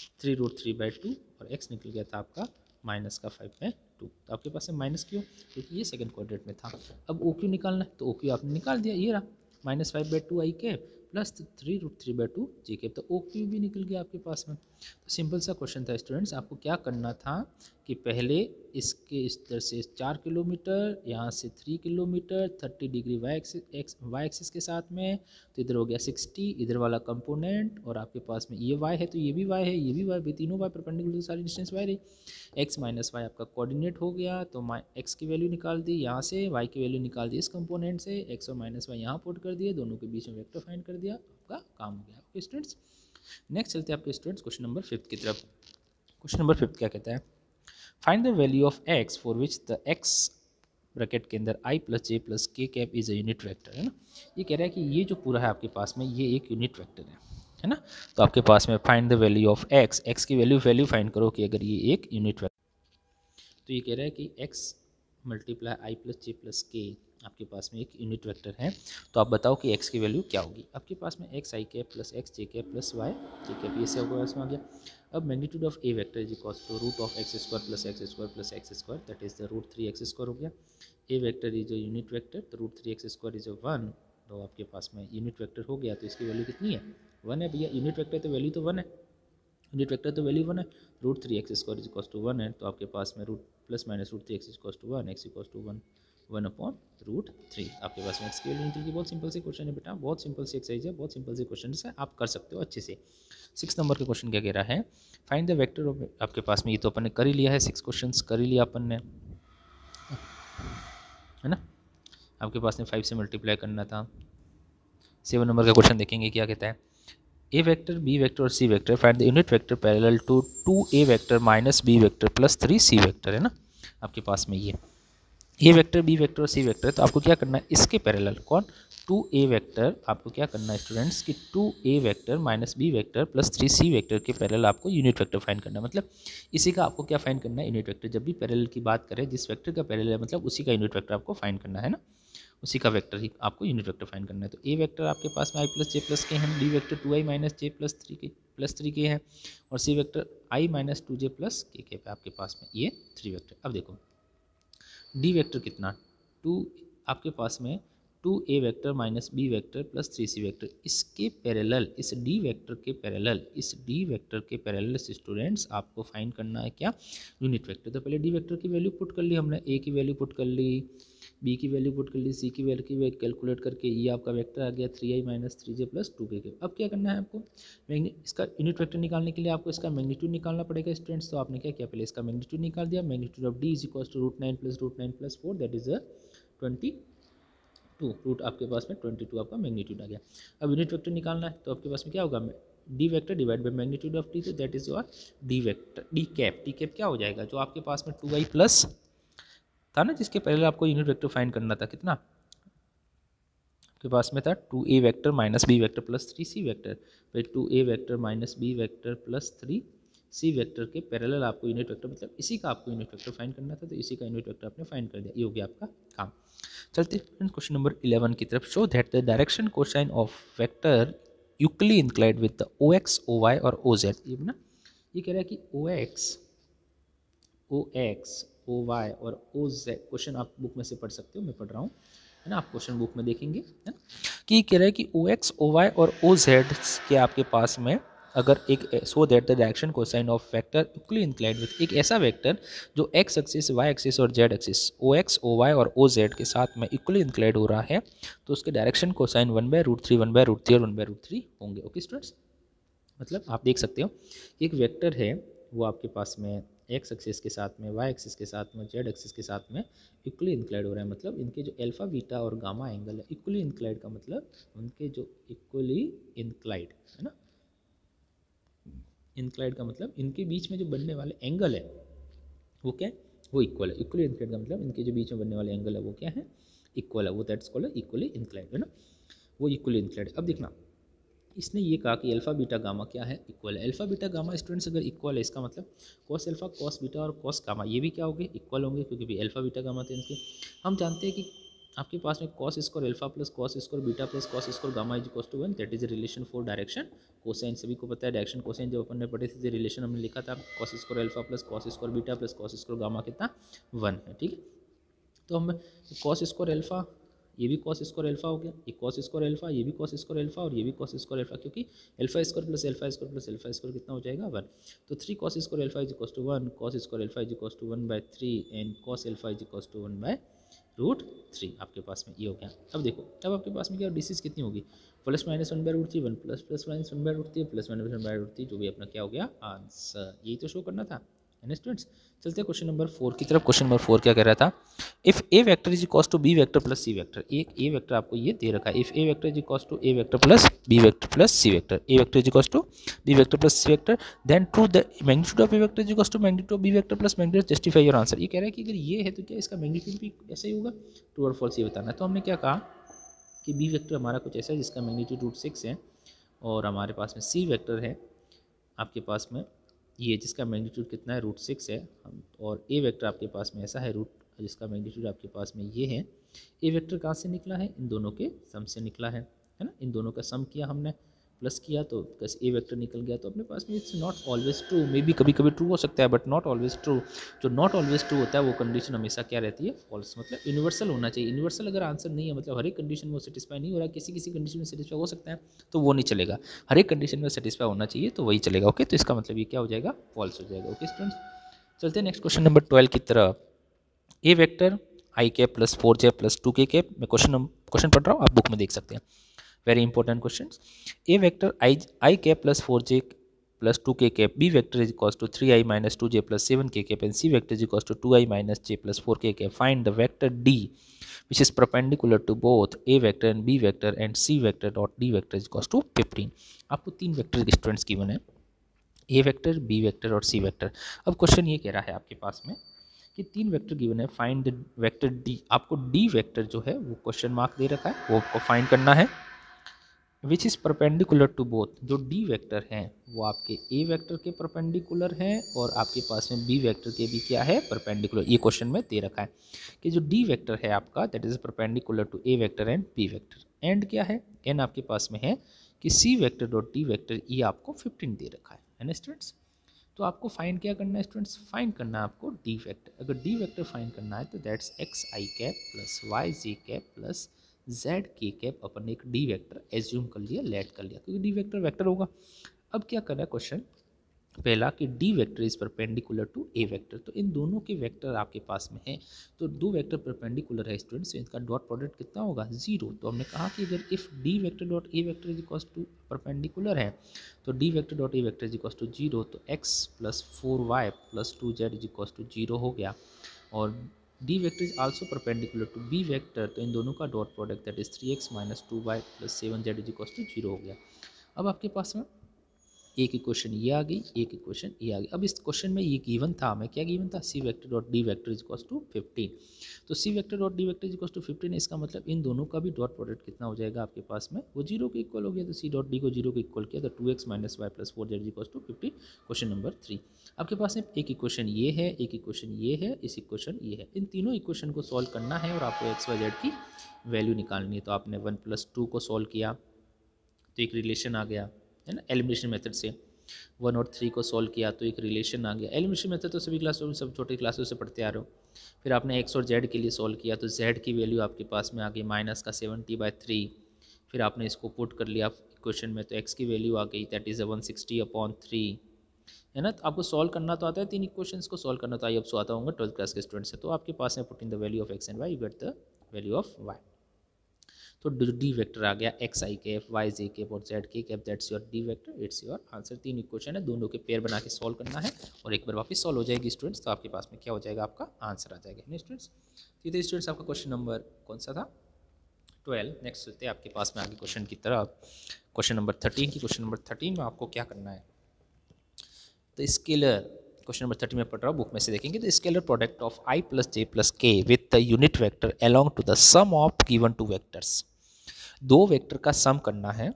Speaker 1: 3√3/2, और x निकल गया था आपका माइनस का 5/2। तो आपके पास में माइनस क्यों, क्योंकि ये सेकंड क्वाड्रेंट में था। अब ओ क्यू निकालना है, तो ओ क्यू आपने निकाल दिया, ये रहा -5/2 i cap plus 3√3/2 j cap, तो ओ क्यू भी निकल गया आपके पास में। तो सिंपल सा क्वेश्चन था स्टूडेंट्स, आपको क्या करना था कि पहले इसके इस तरह से 4 किलोमीटर, यहाँ से 3 किलोमीटर, 30 डिग्री वाई एक्सिस के साथ में, तो इधर हो गया 60, इधर वाला कंपोनेंट, और आपके पास में ये y है तो ये भी y है, ये भी y, भी तीनों y परपेंडिकुलर, सारी डिस्टेंस y रही। x माइनस वाई आपका कोऑर्डिनेट हो गया, तो x की वैल्यू निकाल दी यहाँ से, y की वैल्यू निकाल दी इस कंपोनेंट से, x और माइनस वाई यहाँ पुट कर दिए, दोनों के बीच में वेक्टर फाइंड कर दिया, आपका काम हो गया। ओके स्टूडेंट्स, नेक्स्ट चलते हैं आपके स्टूडेंट्स क्वेश्चन नंबर 5 की तरफ। क्वेश्चन नंबर 5 क्या कहता है, find the value of x for which the x bracket के अंदर i plus J plus k cap is a unit vector, है ना। ये कह रहा है कि ये जो पूरा है आपके पास में ये एक यूनिट वेक्टर है ना। तो आपके पास में find the value of x की वैल्यू फाइंड करो कि अगर ये एक यूनिट वेक्टर, तो ये कह रहा है कि x multiply i plus J plus k आपके पास में एक यूनिट वेक्टर है, तो आप बताओ कि x की वैल्यू क्या होगी। आपके पास में एक्स आई cap plus x j cap plus y जे कैप, ये सब इसमें आ गया। अब magnitude of A vector is equals to root of x square plus x square that is the root 3x square हो गया। A vector is a unit vector, तो root 3x square is a 1, तो आपके पास में यूनिट वेक्टर हो गया, तो इसकी वैल्यू कितनी है 1 है भैया। यूनिट वेक्टर तो वैल्यू तो 1 है, यूनिट वेक्टर तो वैल्यू 1 है, root 3x square is equals to 1 है, तो आपके पास में root plus minus root 3x equals to 1, x equals to 1 upon root 3। आपके पास में x की वैल्यू निकल गई। बहुत सिंपल से क्वेश्चन है बेटा, बहुत सिंपल से एक्सरसाइज है, बहुत सिंपल से क्वेश्चन है, आप कर सकते हो अच्छे से। 6 नंबर का क्वेश्चन क्या कह रहा है, फाइंड द वेक्टर ऑफ, आपके पास में ये तो अपन ने कर ही लिया है, 6 क्वेश्चन कर ही लिया अपन ने, है ना। आपके पास में 5 से मल्टीप्लाई करना था। 7 नंबर का क्वेश्चन देखेंगे क्या कहता है, ए वेक्टर बी वेक्टर और सी vector, find the unit vector parallel to 2a vector minus B vector plus 3c vector, है ना। आपके पास में ये ए वेक्टर बी वेक्टर और सी वेक्टर, तो आपको क्या करना है इसके पैरेलल कौन 2a वेक्टर, आपको क्या करना है स्टूडेंट्स कि 2a vector minus B vector plus 3c vector के पैरेलल आपको यूनिट वेक्टर फाइंड करना है। मतलब इसी का आपको क्या फाइंड करना है यूनिट वेक्टर। जब भी पैरेलल की बात करें, जिस वेक्टर का पैरेलल है मतलब उसी का यूनिट वेक्टर आपको फाइंड करना है ना, उसी का वेक्टर ही आपको यूनिट वेक्टर फाइंड करना है। तो ए वेक्टर आपके पास में आई प्लस जे प्लस के हैं, b vector 2i minus j plus 3 k हैं, और सी vector i minus 2j plus k पे आपके पास में ये 3 वेक्टर। अब देखो डी वेक्टर कितना 2, आपके पास में 2a vector minus B vector plus 3c vector, इसके पैरेलल, इस डी वेक्टर के पैरेलल, इस डी वेक्टर के पैरेलल स्टूडेंट्स आपको फाइंड करना है क्या यूनिट वेक्टर। तो पहले डी वेक्टर की वैल्यू पुट कर ली हमने, ए की वैल्यू पुट कर ली, बी की वैल्यू पुट कर ली, सी की वैल्यू कैलकुलेट करके ये आपका वेक्टर आ गया 3i minus 3j plus 2k। अब क्या करना है आपको, इसका यूनिट वेक्टर निकालने के लिए आपको इसका मैग्नीट्यूड निकालना पड़ेगा स्टूडेंट्स। तो आपने क्या किया, पहले इसका मैग्नीट्यूड निकाल दिया, magnitude of d is equal to root 9 plus 4 that is 22, root आपके पास में 22 आपका मैग्नीट्यूड आ गया। अब यूनिट वेक्टर निकालना है, तो आपके पास में क्या होगा, d vector divide by magnitude of d, तो that is your D vector. D cap क्या हो जाएगा, जो आपके पास में 2i प्लस था ना, जिसके पहले आपको यूनिट वेक्टर फाइंड करना था, कितना आपके पास में था 2a vector minus B vector plus 3c vector, फिर 2a vector minus B vector plus 3c vector के पैरेलल आपको यूनिट वेक्टर, मतलब इसी का आपको यूनिट वेक्टर फाइंड करना था, तो इसी का यूनिट वेक्टर आपने फाइंड कर दिया, ये हो गया आपका काम। चलते क्वेश्चन नंबर 11 की तरफ। Show that the direction cosine of vector equally inclined with the ox oy और oz। ये ना, ये कह रहा है कि ox oy और oz, क्वेश्चन आप बुक में से पढ़ सकते हो, मैं पढ़ रहा हूँ, है ना, आप क्वेश्चन बुक में देखेंगे, है ना, कि ये कह रहा है कि ox oy और oz के आपके पास में अगर एक so that the direction cosine of vector equally inclined with, एक ऐसा वेक्टर जो एक्स एक्सिस वाई एक्सिस और जेड एक्सिस ox oy और oz के साथ में इक्वली इंक्लाइंड हो रहा है, तो उसके डायरेक्शन कोसाइन 1/√3 1/√3 और 1/√3 होंगे। ओके स्टूडेंट्स, मतलब आप देख सकते हो एक वेक्टर है, वो आपके पास में एक्स एक्सिस के साथ में, वाई एक्सिस के साथ में, जेड एक्सिस के साथ में इक्वली इंक्लाइड हो रहा है। मतलब इनके जो अल्फा बीटा और गामा एंगल है, इक्वली इंक्लाइड का मतलब उनके जो इक्वली इंक्लाइड है ना, इंक्लाइड का मतलब इनके बीच में जो बनने वाले एंगल है वो क्या है, वो इक्वल है। इक्वली इंक्लाइड का मतलब इनके जो बीच में बनने वाले एंगल है वो क्या है, इक्वल है, वो दैट्स कॉल्ड इक्वली इंक्लाइड, है ना, वो इक्वली इंक्लाइड। अब देखना, इसने ये कहा कि अल्फा बीटा गामा क्या है, इक्वल है। अल्फा बीटा गामा स्टूडेंट्स अगर इक्वल है, इसका मतलब कॉस अल्फा कॉस बीटा और कॉस गामा ये भी क्या होंगे, इक्वल होंगे, क्योंकि भी अल्फा बीटा गामा थे इनके। हम जानते हैं कि आपके पास में cos square alpha plus cos square beta plus cos square gamma is equal to 1, that is relation for direction cosine. सभी को पता है डायरेक्शन कोसाइन, जब अपन ने पढ़े थे रिलेशन हमने लिखा था cos square alpha plus cos square beta plus cos square gamma कितना 1 है, ठीक है। तो हम कॉस स्क्वायर अल्फा ये भी कॉस स्क्वायर अल्फा हो गया, ये कॉस स्क्वायर अल्फा, ये भी कॉस स्क्वायर अल्फा और ये भी कॉस स्क्वायर अल्फा, क्योंकि alpha square plus alpha square plus alpha square कितना हो जाएगा 1। तो 3 cos square alpha is equals to 1, cos square alpha is equals to 1/3 and cos alpha is equals to 1/√3 आपके पास में ये हो गया। अब देखो अब आपके पास में क्या डिसीज कितनी होगी, plus minus 1/√3, 1 plus plus minus 1/√3 plus minus 1/√3, जो भी अपना क्या हो गया आंसर, यही तो शो करना था है ना स्टूडेंट्स। चलते हैं क्वेश्चन नंबर 4 की तरफ। क्वेश्चन नंबर 4 क्या कह रहा था, if a vector is equals to B vector plus C vector, एक ए वेक्टर आपको ये दे रखा है, if a vector is equals to A vector plus B vector plus C vector, A vector is equals to B vector plus C vector, then true the magnitude of A vector is equals to magnitude of b vector plus magnitude, justify your answer. ये कह रहा है कि अगर ये है तो क्या इसका मैग्नीट्यूड भी ऐसा ही होगा, ट्रू और फॉल्स ये बताना है। तो हमने क्या कहा कि बी वेक्टर हमारा कुछ ऐसा है जिसका मैग्नीट्यूड √6 है, और हमारे पास में सी वेक्टर है आपके पास में ये जिसका मैग्नीट्यूड कितना है √6 है, और ए वेक्टर आपके पास में ऐसा है जिसका मैग्नीट्यूड आपके पास में ये है। ए वेक्टर कहाँ से निकला है, इन दोनों के सम से निकला है ना, इन दोनों का सम किया हमने प्लस किया तो ए वेक्टर निकल गया। तो अपने पास में it's not always true, maybe कभी कभी ट्रू हो सकता है बट नॉट ऑलवेज ट्रू। जो नॉट ऑलवेज ट्रू होता है वो कंडीशन हमेशा क्या रहती है, फॉल्स, मतलब यूनिवर्सल होना चाहिए। यूनिवर्सल अगर आंसर नहीं है, मतलब हर एक कंडीशन में सेटिस्फाई नहीं हो रहा है, किसी किसी कंडीशन में सेटिस्फाई हो सकता है तो वो नहीं चलेगा, हर एक कंडीशन में सेटिस्फाई होना चाहिए तो वही चलेगा। ओके, तो इसका मतलब ये क्या हो जाएगा, फॉल्स हो जाएगा। ओके स्टूडेंट्स, चलते हैं नेक्स्ट क्वेश्चन नंबर 12 की तरफ। A vector I cap plus 4j plus 2k cap, मैं क्वेश्चन पढ़ रहा हूँ, आप बुक में देख सकते हैं, very important question. A vector I cap plus 4j plus 2k cap, B vector is equals to 3i minus 2j plus 7k cap and C vector is equals to 2i minus j plus 4k cap, find the vector d which is perpendicular to both a vector and b vector and c vector dot d vector is equals to 15। आपको 3 वेक्टर के स्टूडेंट्स गिवन है, ए वेक्टर, बी वेक्टर और सी वेक्टर। अब क्वेश्चन ये कह रहा है आपके पास में कि 3 वेक्टर गिवन है, फाइंड द वेक्टर डी, आपको डी वेक्टर जो है वो क्वेश्चन मार्क दे रखा है, वो आपको फाइंड करना है, which is perpendicular to both, जो डी वेक्टर हैं वो आपके ए वेक्टर के परपेंडिकुलर हैं और आपके पास में बी वेक्टर के भी क्या है, परपेंडिकुलर। ये क्वेश्चन में दे रखा है कि जो डी वेक्टर है आपका that is perpendicular to A vector and B vector, and क्या है, एन आपके पास में है कि C vector dot D vector ये आपको 15 दे रखा है ना स्टूडेंट्स। तो आपको फाइंड क्या करना है स्टूडेंट्स, फाइंड करना है आपको डी वेक्टर। अगर डी वेक्टर फाइंड करना है तो that's X I cap plus Y J cap plus Z K cap अपन एक डी वेक्टर एज्यूम कर लिया, लेट कर लिया, क्योंकि डी वेक्टर वेक्टर होगा। अब क्या करना है क्वेश्चन पहला कि D vector is perpendicular to A vector, तो इन दोनों के वेक्टर आपके पास में है, तो दो वेक्टर परपेंडिकुलर है स्टूडेंट्स, इनका डॉट प्रोडक्ट कितना होगा 0। तो हमने कहा कि अगर if D vector dot A vector is equals to perpendicular है तो D vector dot A vector is equals to 0, तो x plus 4y plus 2z is equals to 0 हो गया, और D vector is also perpendicular to B vector, तो इन दोनों का dot product that is 3x minus 2y plus 7z is equals to 0 हो गया। अब आपके पास में एक इक्वेशन ये आ गई, एक इक्वेशन ये आ गई। अब इस क्वेश्चन में ये गिवन था, हमें क्या गिवन था, C vector dot D vector is equals to 15, तो C vector dot D vector is equals to 15, इसका मतलब इन दोनों का भी डॉट प्रोडक्ट कितना हो जाएगा आपके पास में, वो 0 के इक्वल हो गया, तो सी डॉट डी को 0 के इक्वल किया तो 2x minus Y plus 4z is equals to 15। Question number 3 आपके पास में एक इक्वेशन ये है, एक इक्वेशन ये है, इस इक्वेशन ये है, इन तीनों इक्वेशन को सॉल्व करना है और आपको एक्स वाई जेड की वैल्यू निकालनी है। तो आपने 1 + 2 को सॉल्व किया तो एक रिलेशन आ गया है ना, एलिमिनेशन मेथड से 1 और 3 को सॉल्व किया तो एक रिलेशन आ गया। एलिमिनेशन मेथड तो सभी क्लासों में, सब छोटे क्लासों से पढ़ते आ रहे हो। फिर आपने x और z के लिए सॉल्व किया तो z की वैल्यू आपके पास में आ गई -70/3, फिर आपने इसको पुट कर लिया इक्वेशन में तो x की वैल्यू आ गई दैट इज़ 160/3 है ना। तो आपको सॉल्व करना तो आता है, 3 इक्वेशंस को सॉल्व करना तो आई अब सो आता होगा 12th क्लास के स्टूडेंट से। तो आपके पास में put in the value of x and y you get the value of y। तो डी वेक्टर आ गया एक्स आई कैप वाई जे कैप और Z K cap, that's your D vector, it's your answer. 3 equation है, दोनों के पेयर बना के सॉल्व करना है और एक बार वापस सॉल्व हो जाएगी स्टूडेंट्स, तो आपके पास में क्या हो जाएगा, आपका आंसर आ जाएगा नहीं स्टूडेंट्स। तो ये स्टूडेंट्स आपका क्वेश्चन नंबर कौन सा था 12। नेक्स्ट चलते हैं आपके पास में आगे क्वेश्चन की तरफ, क्वेश्चन नंबर 13 की। क्वेश्चन नंबर 13 में आपको क्या करना है, तो स्केलर, क्वेश्चन नंबर 13 में पढ़ रहा हूँ, बुक में से देखेंगे। तो scalar product of i plus j plus k with the unit vector along to the sum of given two vectors, दो वेक्टर का सम करना है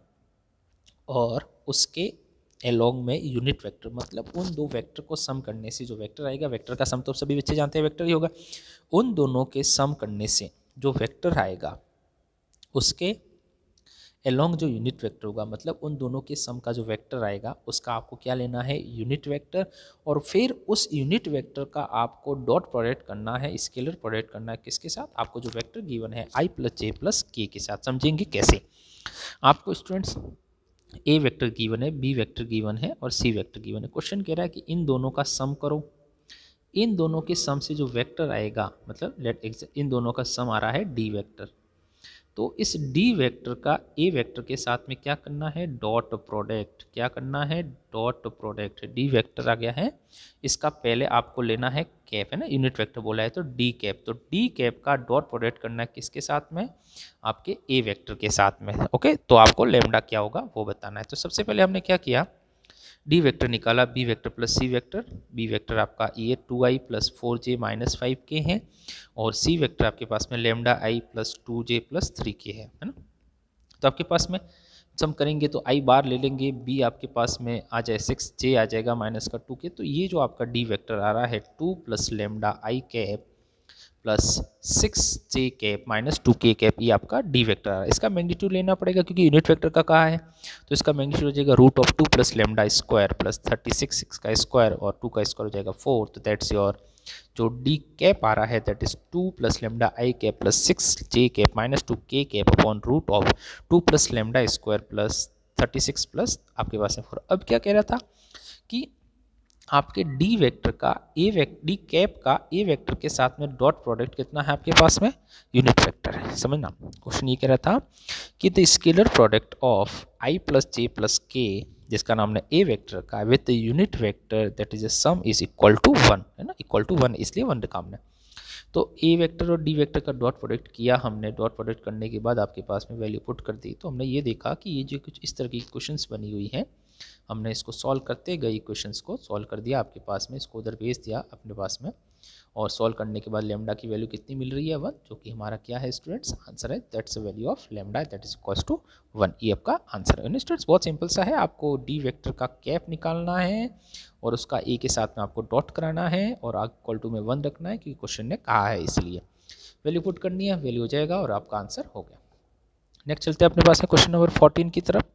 Speaker 1: और उसके अलोंग में यूनिट वेक्टर, मतलब उन दो वेक्टर को सम करने से जो वेक्टर आएगा, वेक्टर का सम तो सभी बच्चे जानते हैं वेक्टर ही होगा, उन दोनों के सम करने से जो वेक्टर आएगा उसके एलोंग जो यूनिट वेक्टर होगा, मतलब उन दोनों के सम का जो वेक्टर आएगा उसका आपको क्या लेना है, यूनिट वेक्टर, और फिर उस यूनिट वेक्टर का आपको डॉट प्रोडक्ट करना है, स्केलर प्रोडक्ट करना है किसके साथ, आपको जो वेक्टर गिवन है i plus J plus K के साथ। समझेंगे कैसे। आपको स्टूडेंट्स ए वेक्टर गिवन है, बी वेक्टर गिवन है और सी वेक्टर गिवन है। क्वेश्चन कह रहा है कि इन दोनों का सम करो। इन दोनों के सम से जो वेक्टर आएगा, मतलब इन दोनों का सम आ रहा है डी वेक्टर, तो इस डी वेक्टर का ए वेक्टर के साथ में क्या करना है, डॉट प्रोडक्ट। क्या करना है, डॉट प्रोडक्ट। डी वेक्टर आ गया है, इसका पहले आपको लेना है कैप, है ना, यूनिट वेक्टर बोला है तो डी कैप, तो डी कैप का डॉट प्रोडक्ट करना है किसके साथ में, आपके ए वेक्टर के साथ में। ओके, तो आपको लेमडा क्या होगा वो बताना है। तो सबसे पहले हमने क्या किया, डी वेक्टर निकाला, बी वेक्टर प्लस सी वेक्टर। बी वेक्टर आपका ये 2i plus 4j minus 5k है, और सी वेक्टर आपके पास में lambda i plus 2j plus 3k है ना। तो आपके पास में सम करेंगे तो i बार ले लेंगे, b आपके पास में आ जाए 6j आ जाएगा माइनस का 2k, तो ये जो आपका डी वेक्टर आ रहा है 2 plus lambda i cap plus 6j cap minus 2k cap, ये आपका डी वेक्टर आ रहा है। इसका मैग्नीट्यूड लेना पड़ेगा क्योंकि यूनिट वेक्टर का कहा है, तो इसका मैग्नीट्यूड हो जाएगा root of 2 plus lambda square plus 36 6 का स्क्वायर और 2 का स्क्वायर हो जाएगा 4, तो दैट्स योर जो डी कैप आ रहा है that is 2 plus lambda I cap plus 6j cap minus 2k cap upon root of 2 plus lambda square plus 36 plus आपके पास में 4। अब क्या कह रहा था कि आपके डी वेक्टर का डी कैप का ए वेक्टर के साथ में डॉट प्रोडक्ट कितना है आपके पास में, यूनिट वेक्टर है। समझना, क्वेश्चन ये कह रहा था कि the scalar product of i plus J plus K, जिसका नाम है ए वेक्टर का, with the unit vector that is a sum is equal to 1, है ना, इक्वल टू 1, इसलिए 1 लिखा हमने। तो ए वेक्टर और डी वेक्टर का डॉट प्रोडक्ट किया हमने, डॉट प्रोडक्ट करने के बाद आपके पास में वैल्यू पुट कर दी, तो हमने ये देखा कि ये जो कुछ इस तरह की क्वेश्चंस बनी हुई हैं, हमने इसको सॉल्व करते गए, क्वेश्चंस को सॉल्व कर दिया आपके पास में, इसको उधर भेज दिया अपने पास में, और सॉल्व करने के बाद लेमडा की वैल्यू कितनी मिल रही है 1, जो कि हमारा क्या है स्टूडेंट्स, आंसर है, that's the value of lambda that is equals to 1, ये आपका आंसर है। स्टूडेंट्स बहुत सिंपल सा है, आपको डी वेक्टर का कैप निकालना है और उसका ए के साथ में आपको डॉट कराना है और इक्वल टू में 1 रखना है क्योंकि क्वेश्चन ने कहा है, इसलिए वैल्यू पुट करनी है, वैल्यू हो जाएगा और आपका आंसर हो गया। नेक्स्ट चलते हैं अपने पास में क्वेश्चन नंबर 14 की तरफ,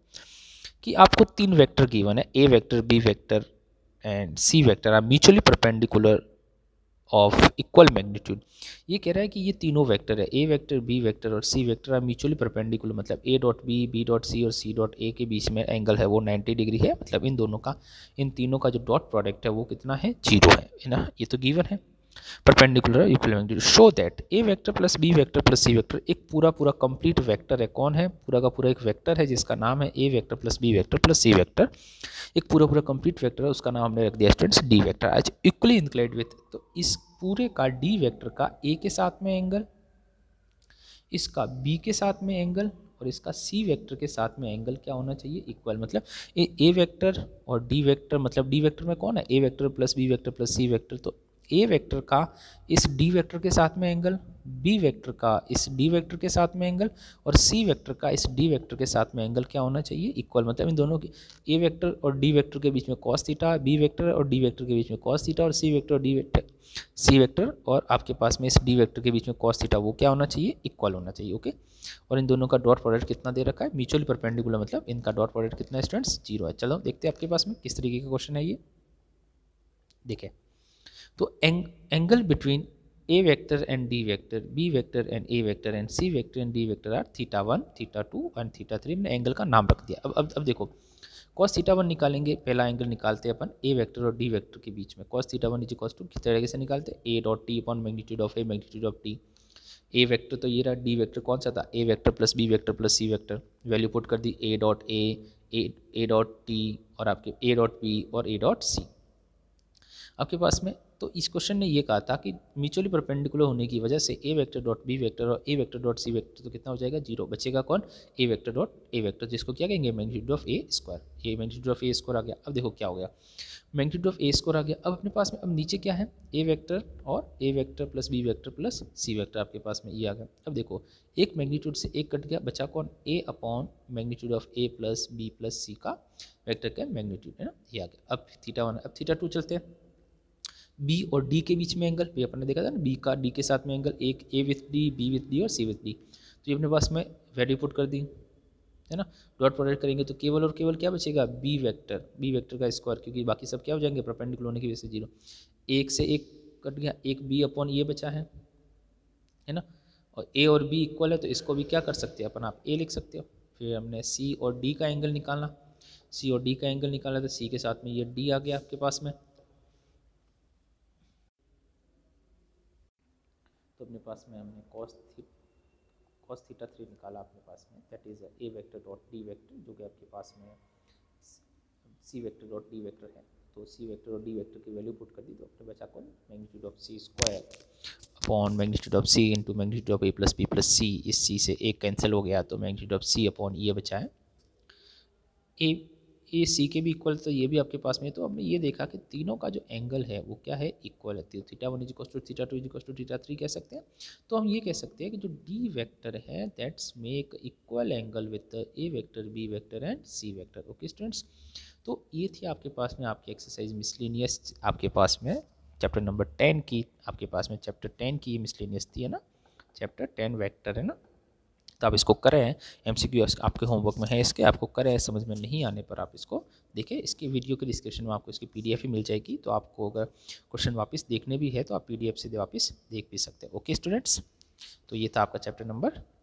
Speaker 1: कि आपको 3 वेक्टर गिवन है, A vector, B vector and C vector are mutually perpendicular of equal magnitude. ये कह रहा है कि ये तीनों वेक्टर है, ए वेक्टर, बी वेक्टर और सी वेक्टर आर म्यूचुअली परपेंडिकुलर, मतलब A dot B, B dot C और सी डॉट ए के बीच में एंगल है वो 90 डिग्री है, मतलब इन दोनों का, इन तीनों का जो डॉट प्रोडक्ट है वो कितना है, 0 है ना, ये तो गिवन है। Perpendicular equal magnitude, show that A vector plus B vector plus C vector एक पूरा पूरा कंप्लीट वेक्टर है। कौन है, पूरा का पूरा एक वेक्टर है जिसका नाम है A vector plus B vector plus C vector, एक पूरा पूरा कंप्लीट वेक्टर है, उसका नाम हमने रख दिया स्टूडेंट्स डी वेक्टर। आज इक्वली इंक्लाइंड विथ, तो इस पूरे का डी वेक्टर का ए के साथ में एंगल, इसका बी के साथ में एंगल और इसका सी वेक्टर के साथ में एंगल क्या होना चाहिए, इक्वल। मतलब ए वेक्टर और डी वेक्टर, मतलब डी वेक्टर में कौन है, A vector plus B vector plus C vector, तो ए वेक्टर का इस डी वेक्टर के साथ में एंगल, बी वेक्टर का इस डी वेक्टर के साथ में एंगल और सी वेक्टर का इस डी वेक्टर के साथ में एंगल क्या होना चाहिए, इक्वल। मतलब इन दोनों की, ए वेक्टर और डी वेक्टर के बीच में कॉस थीटा, बी वेक्टर और डी वेक्टर के बीच में कॉस थीटा और सी वेक्टर और डी वेक्टर, सी वेक्टर और आपके पास में इस डी वेक्टर के बीच में कॉस थीटा, वो क्या होना चाहिए, इक्वल होना चाहिए। ओके, और इन दोनों का डॉट प्रोडक्ट कितना दे रखा है, म्यूचुअली परपेंडिकुलर, मतलब इनका डॉट प्रोडक्ट कितना है स्टूडेंट्स, 0 है। चलो देखते हैं आपके पास में किस तरीके का क्वेश्चन है ये, देखिए। तो angle between A vector and D vector, B vector and A vector and C vector and D vector are θ1, θ2 and θ3। हमने एंगल का नाम रख दिया। अब देखो cos θ1 निकालेंगे, पहला एंगल निकालते हैं अपन ए वेक्टर और डी वेक्टर के बीच में, cos θ1 इज इक्वल टू किस तरीके से निकालते हैं, A dot T upon magnitude of A magnitude of T. A vector तो ये रहा, डी वेक्टर कौन सा था, A vector plus B vector plus C vector, value put कर दी, A dot A dot T और आपके ए डॉट बी और ए डॉट सी आपके पास में। तो इस क्वेश्चन ने ये कहा था कि म्यूचुअली परपेंडिकुलर होने की वजह से A vector dot B vector और A vector dot C vector तो कितना हो जाएगा, 0 बचेगा। कौन, A vector dot A vector, जिसको क्या कहेंगे, मैग्नीट्यूड ऑफ ए स्क्वायर। ये मैग्नीट्यूड ऑफ ए स्क्वायर आ गया। अब देखो क्या हो गया, मैग्नीट्यूड ऑफ ए स्क्वायर आ गया। अब अपने पास में अब नीचे क्या है, ए वेक्टर और A vector plus B vector plus C vector आपके पास में ये आ गया। अब देखो एक मैग्नीट्यूड से एक कट गया, बचा कौन, A upon magnitude of A plus B plus C का वेक्टर का मैग्नीट्यूड, है ना, ये आ गया। अब θ1, अब θ2 चलते हैं, बी और डी के बीच में एंगल, भी अपन ने देखा था ना, बी का डी के साथ में एंगल, एक A with D, B with D और सी विथ डी। तो ये अपने पास में वैल्यू पुट कर दी, है ना। डॉट प्रोडक्ट करेंगे तो केवल और केवल क्या बचेगा, बी वेक्टर का स्क्वायर, क्योंकि बाकी सब क्या हो जाएंगे, परपेंडिकुलर होने की वजह से 0। एक से एक कट गया, एक बी अपॉन ये बचा है ना। और ए और बी इक्वल है तो इसको भी क्या कर सकते हैं अपन, आप ए लिख सकते हो। फिर हमने सी और डी का एंगल निकालना, सी और डी का एंगल निकाला तो सी के साथ में ये डी आ गया आपके पास में। तो अपने पास में हमने cos थीटा 3 निकाला अपने पास में, that is A vector dot D vector, जो कि आपके पास में C vector dot D vector है। तो सी वेक्टर और डी वेक्टर की वैल्यू पुट कर दी तो अपने बचा कौन, magnitude of C square upon magnitude of C into magnitude of A plus B plus C. इस सी से एक कैंसिल हो गया तो मैग्नीट्यूड ऑफ सी अपॉन ये बचा है ए सी के भी इक्वल, तो ये भी आपके पास में। तो हमने ये देखा कि तीनों का जो एंगल है वो क्या है, इक्वल है। तो theta 1 equal to theta 2 equal to theta 3 कह सकते हैं। तो हम ये कह सकते हैं कि जो डी वेक्टर है that's make equal angle with A vector, B vector and C vector. Okay students, तो ये थी आपके पास में आपकी एक्सरसाइज मिसलेनियस, आपके पास में चैप्टर नंबर 10 की, आपके पास में चैप्टर 10 की मिसलेनियस थी, है ना, चैप्टर 10 वेक्टर, है ना। तो आप इसको करें, MCQ आपके होमवर्क में है इसके, आपको करें, समझ में नहीं आने पर आप इसको देखें। इसकी वीडियो के डिस्क्रिप्शन में आपको इसकी PDF ही मिल जाएगी, तो आपको अगर क्वेश्चन वापस देखने भी है तो आप PDF से वापस देख भी सकते हैं। ओके स्टूडेंट्स, तो ये था आपका चैप्टर नंबर